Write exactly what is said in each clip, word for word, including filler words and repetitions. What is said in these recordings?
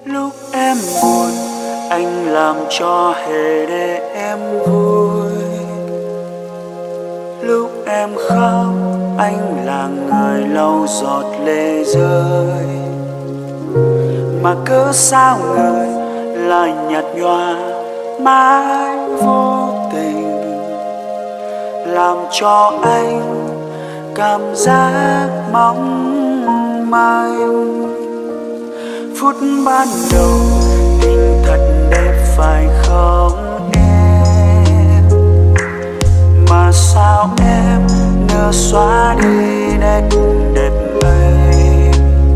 Lúc em buồn anh làm cho hề để em vui. Lúc em khóc anh là người lau giọt lệ rơi. Mà cớ sao người lại nhạt nhòa mãi vô tình, làm cho anh cảm giác mong manh. Phút ban đầu tình thật đẹp phải không em, mà sao em nỡ xóa đi nét đẹp ấy.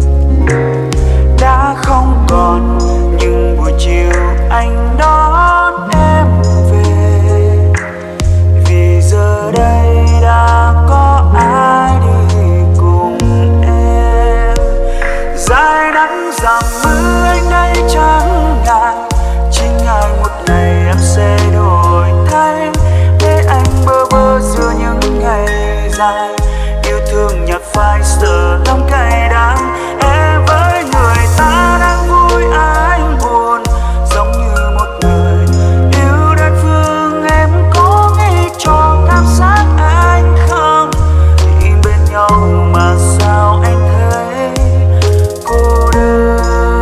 Đã không còn những buổi chiều anh đón em về, vì giờ đây đã có ai đi cùng em. Dài nắng dầm mưa anh đây chẳng ngại, chỉ ngại một ngày em sẽ đổi thay, để anh bơ vơ giữa những ngày dài. Yêu thương nhạt phai sợ lòng cay đắng, em với người ta đang vui anh buồn, giống như một người yêu đơn phương. Em có nghĩ cho cảm giác anh không, thì bên nhau mà sao anh thấy cô đơn.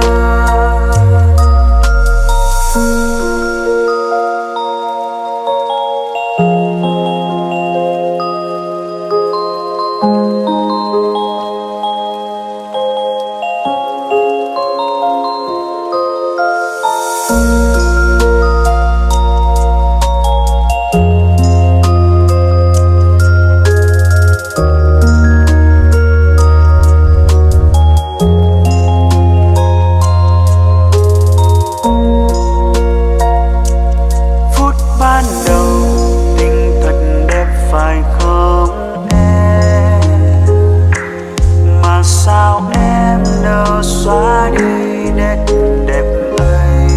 Xóa đi nét đẹp ấy.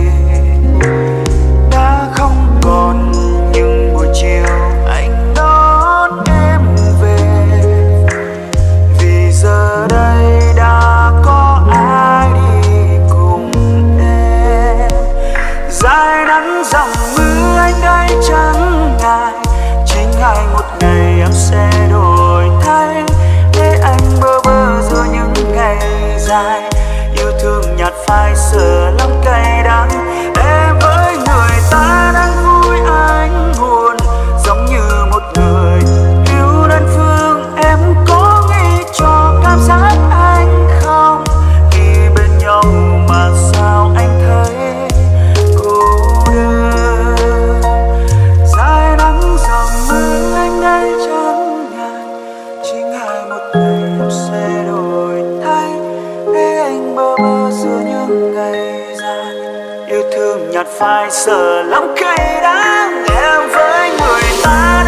Đã không còn những buổi chiều anh đón em về, vì giờ đây đã có ai đi cùng em. Dài nắng dòng mưa anh đây chẳng ngại, chỉ ngại một ngày em sẽ đổi thay, để anh bơ vơ giữa những ngày dài. Yêu thương nhạt phai sợ lòng cay đắng, em với người ta đang vui anh buồn, giống như một người yêu đơn phương. Em có nghĩ cho cảm giác anh không, khi bên nhau mà sao anh thấy cô đơn. Dài nắng dòng mưa anh đây chẳng ngại, chỉ ngại một ngày em sẽ đổi thay, để anh bơ vơ giữa những ngày dài. Yêu thương nhạt phai sợ lòng cay đắng, em với người ta